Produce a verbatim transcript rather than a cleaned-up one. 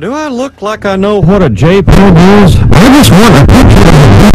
Do I look like I know what a Jpeg is? I just want a picture of a